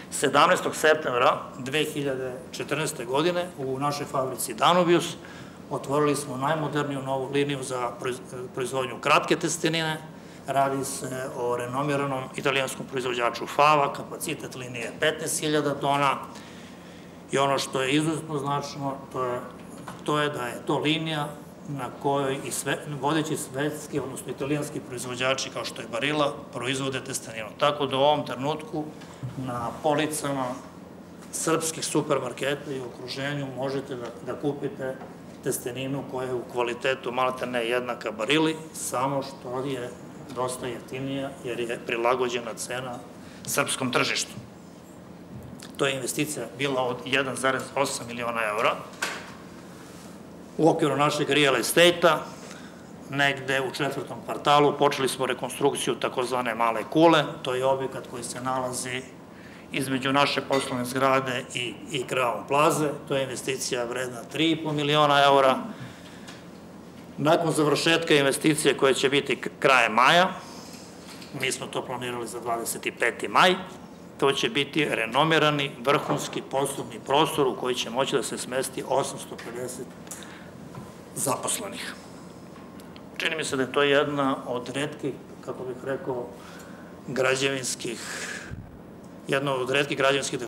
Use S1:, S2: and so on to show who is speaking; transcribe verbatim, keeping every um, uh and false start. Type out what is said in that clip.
S1: sedamnaestog septembra dve hiljade četrnaeste. godine u našoj fabrici Danubius otvorili smo najmoderniju novu liniju za proizvodnju kratke testenine. Radi se o renomiranom italijanskom proizvođaču Fava, kapacitet linije je petnaest hiljada tona i ono što je izuzetno značajno to je da je to linija na kojoj i vodeći svetski, odnosno italijanski proizvođači kao što je Barilla, proizvode testeninu. Tako da u ovom trenutku na policama srpskih supermarketa i okruženju možete da kupite testeninu koja je u kvalitetu maltene jednaka Barilli, samo što je dosta jeftinija jer je prilagođena cena srpskom tržištu. To je investicija bila od jedan zarez osam miliona eura. U okviru našeg real estate-a, negde u četvrtom kvartalu, počeli smo rekonstrukciju takozvane Male kule. To je objekat koji se nalazi između naše poslovne zgrade i Crown Plaze. To je investicija vredna tri i po miliona eura. Nakon završetka investicije koja će biti krajem maja, mi smo to planirali za dvadeset peti maj, to će biti renomirani vrhunski poslovni prostor u koji će moći da se smesti osamsto pedeset zaposlenih. Čini mi se da je to jedna od retkih, kako bih rekao, građevinskih, jedna od retkih građevinskih